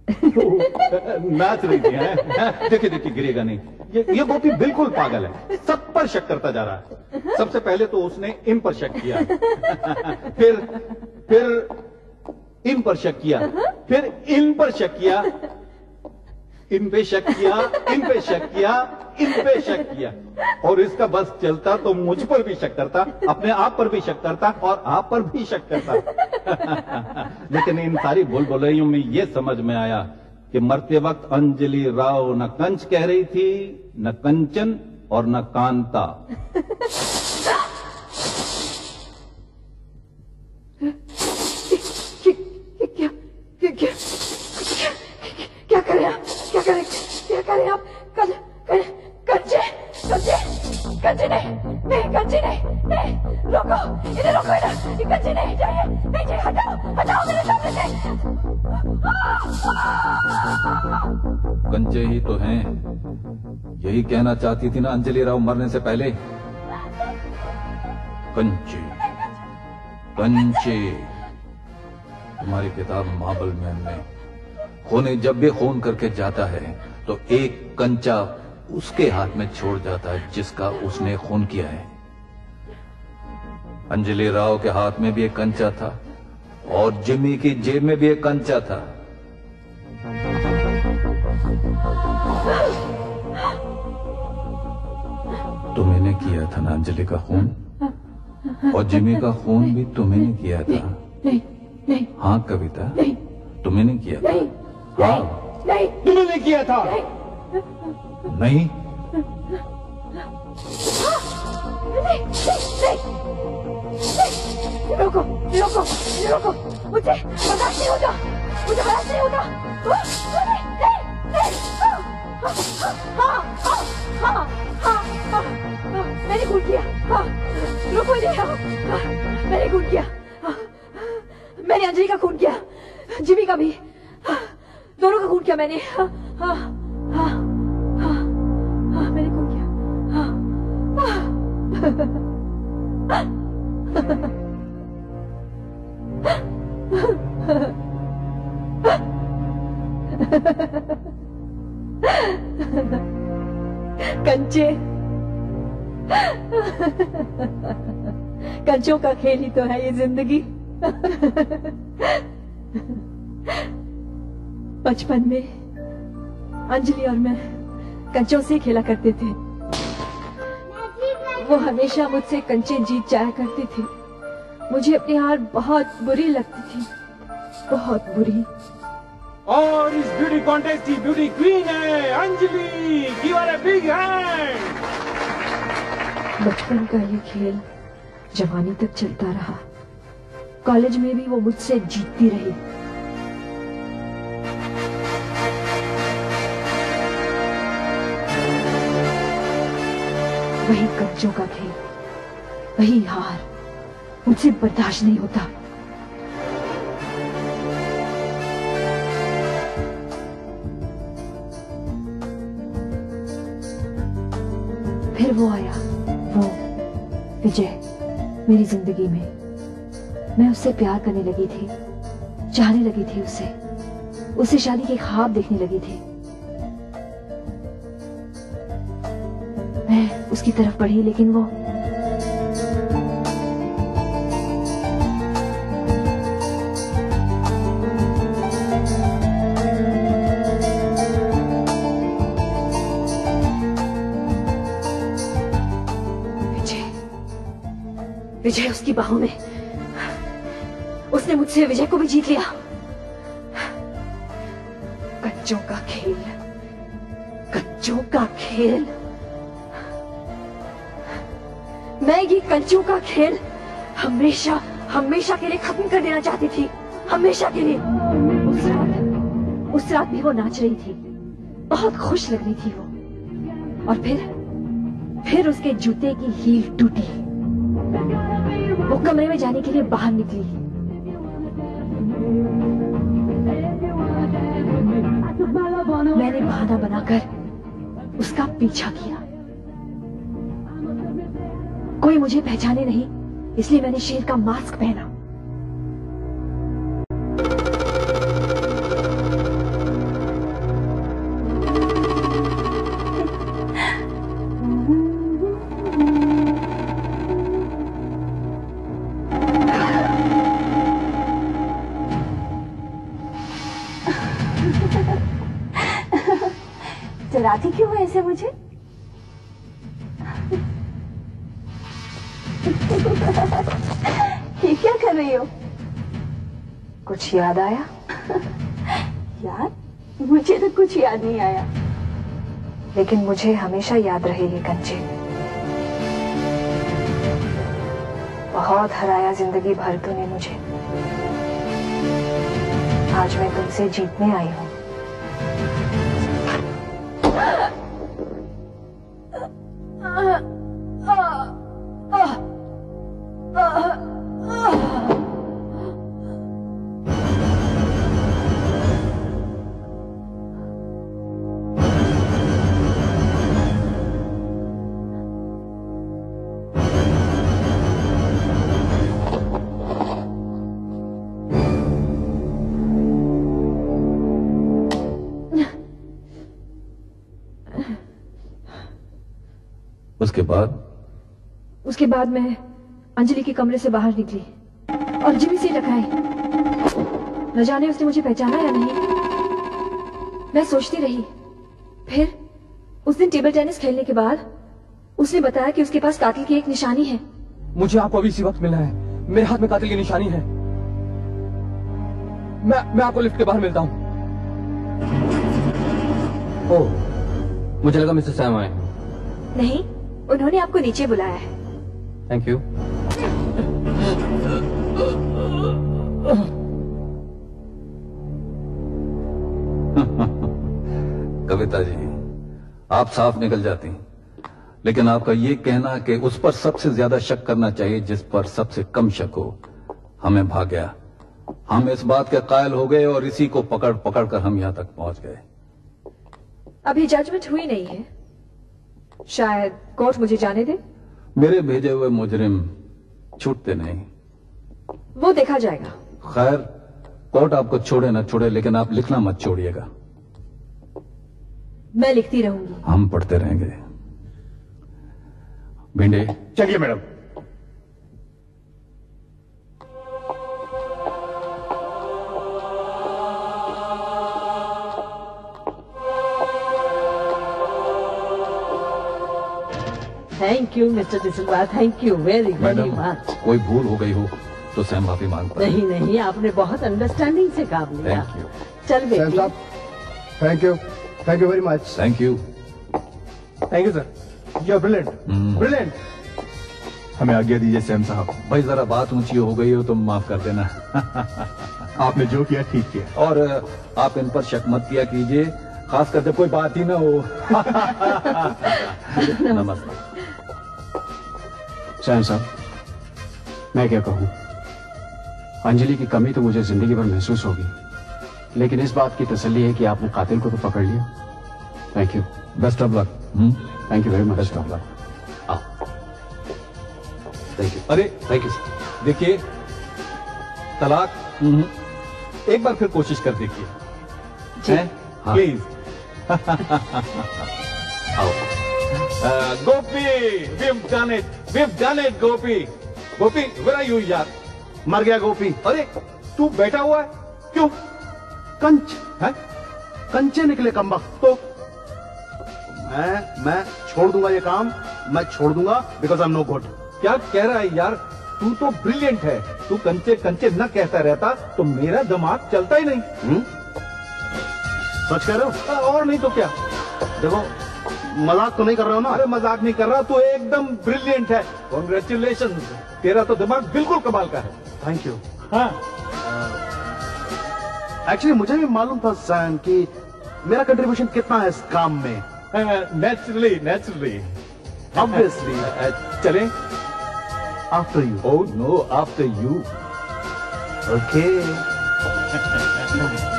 नाच रही थी हैं? देखिए देखिए गिरेगा नहीं। ये गोपी बिल्कुल पागल है, सब पर शक करता जा रहा है। सबसे पहले तो उसने इन पर शक किया, फिर इन पर शक किया, फिर इन पर शक किया, इन पे शक किया, इन पे शक किया, इन पे शक किया, और इसका बस चलता तो मुझ पर भी शक करता, अपने आप पर भी शक करता और आप पर भी शक करता। लेकिन इन सारी बुलबुलैयों में ये समझ में आया कि मरते वक्त अंजलि राव न कंच कह रही थी, न कंचन और न कांता। क्या करें आप? क्या करें? क्या करें आप? कंचे कंचे कंचे नहीं, कंचे नहीं, रोको, इधर रोको, इधर, ये कंचे नहीं चाहिए, नहीं चाहिए, हटाओ, हटाओ मेरे सामने से। कंचे ही तो हैं, यही कहना चाहती थी ना अंजलि राव मरने से पहले। कंचे कंचे, हमारी किताब मार्बल मैन में खूनी जब भी खून करके जाता है तो एक कंचा उसके हाथ में छोड़ जाता है जिसका उसने खून किया है। अंजलि राव के हाथ में भी एक कंचा था और जिमी की जेब में भी एक कंचा था। तुमने किया था ना अंजलि का खून, और जिमी का खून भी तुमने किया था। नहीं नहीं, हाँ कविता, नहीं, तुमने किया था। नहीं, हाँ नहीं, तुमने किया था। नहीं, रोको, रोको, रोको, मुझे बर्दाश्त नहीं होता, मुझे बर्दाश्त नहीं होता। मैंने खून किया, रुको इधर, मैंने खून किया, मैंने अंजलि का खून किया, जिमी का भी, दोनों का खून किया मैंने। मैंने खून किया। कंचे, कंचों का खेल ही तो है ये जिंदगी। बचपन में अंजलि और मैं कंचों से खेला करते थे। वो हमेशा मुझसे कंचे जीत जाया करती थी। मुझे अपनी हार बहुत बुरी लगती थी, बहुत बुरी। और इस ब्यूटी कॉन्टेस्ट की ब्यूटी क्वीन है Anjali. Give her a big hand. बचपन का ये खेल जवानी तक चलता रहा। कॉलेज में भी वो मुझसे जीतती रही। वही कंचों का खेल, वही हार मुझसे बर्दाश्त नहीं होता। फिर वो आया, वो विजय मेरी जिंदगी में। मैं उससे प्यार करने लगी थी, चाहने लगी थी उससे शादी के ख्वाब देखने लगी थी। मैं उसकी तरफ बढ़ी, लेकिन वो विजय उसकी बाहों में, उसने मुझसे विजय को भी जीत लिया। कंचों का खेल, कंचों का खेल। मैं ये कंचों का खेल हमेशा हमेशा के लिए खत्म कर देना चाहती थी, हमेशा के लिए। उस रात भी वो नाच रही थी, बहुत खुश लग रही थी वो। और फिर उसके जूते की हील टूटी। वो कमरे में जाने के लिए बाहर निकली। मैंने बहाना बनाकर उसका पीछा किया। कोई मुझे पहचाने नहीं, इसलिए मैंने शेर का मास्क पहना। डराती क्यों है ऐसे मुझे? ये क्या कर रही हो? कुछ याद आया? याद? मुझे तो कुछ याद नहीं आया, लेकिन मुझे हमेशा याद रहेगी कंचे। बहुत हराया जिंदगी भर तूने मुझे, आज मैं तुमसे जीतने आई हूँ। उसके बाद मैं अंजलि के कमरे से बाहर निकली और जिमी से टकराई। न जाने उसने मुझे पहचाना या नहीं। मैं सोचती रही। फिर उस दिन टेबल टेनिस खेलने के बाद उसने बताया कि उसके पास कातिल की एक निशानी है। मुझे आपको अभी इसी वक्त मिलना है। मेरे हाथ में कातिल की निशानी है। मैं आपको लिफ्ट के बाहर मिलता हूँ। ओह, मुझे लगा मिस्टर सैम आए। नहीं, उन्होंने आपको नीचे बुलाया है। Thank you. कविता जी, आप साफ निकल जाती, लेकिन आपका ये कहना कि उस पर सबसे ज्यादा शक करना चाहिए जिस पर सबसे कम शक हो, हमें भाग गया। हम इस बात के कायल हो गए और इसी को पकड़ पकड़ कर हम यहां तक पहुंच गए। अभी जजमेंट हुई नहीं है, शायद कोर्ट मुझे जाने दे। मेरे भेजे हुए मुजरिम छूटते नहीं। वो देखा जाएगा। खैर, कोर्ट आपको छोड़े ना छोड़े, लेकिन आप लिखना मत छोड़िएगा। मैं लिखती रहूंगी। हम पढ़ते रहेंगे। भिंडे, चलिए madam. Thank you mister D'Silva, thank you very very much. कोई भूल हो गई हो तो सैम माफी मांगता है। नहीं नहीं, आपने बहुत अंडरस्टैंडिंग से काम लिया। Thank you. चल बेटी। Thank you very much. Thank you. Thank you sir, you are brilliant brilliant. हमें आज्ञा दीजिए सैम साहब। भाई जरा बात ऊंची हो गई हो तो माफ कर देना। आपने जो किया ठीक किया। और आप इन पर शक मत किया कीजिए, खास करके कोई बात ही ना हो। नमस्ते सैम साहब, मैं क्या कहूं, अंजलि की कमी तो मुझे जिंदगी भर महसूस होगी, लेकिन इस बात की तसल्ली है कि आपने कातिल को तो पकड़ लिया। Thank you. Best of luck. Thank you very much. Best of luck. Thank you. अरे थैंक यू सर। देखिए, तलाक एक बार फिर कोशिश कर देखिए, प्लीज। आओ। गोपी, we've done it, Gopi. Gopi, where are you यार? मर गया गोपी। अरे तू बैठा हुआ है क्यों? कंच है? कंचे निकले कमबख्त। तो मैं छोड़ दूंगा ये काम, मैं छोड़ दूंगा because I am no good. क्या कह रहा है यार? तू तो ब्रिलियंट है। तू कंचे कंचे न कहता रहता तो मेरा दिमाग चलता ही नहीं। सच कह रहे हो? और नहीं तो क्या। देखो, मजाक तो नहीं कर रहे हो ना? अरे मजाक नहीं कर रहा, तू एकदम ब्रिलियंट है। कॉन्ग्रेचुलेशन, तेरा तो दिमाग बिल्कुल कमाल का है। Thank you. हाँ, एक्चुअली मुझे भी मालूम था सैम कि मेरा कंट्रीब्यूशन कितना है इस काम में। Naturally obviously. चलें? After you. Oh no, after you. Okay.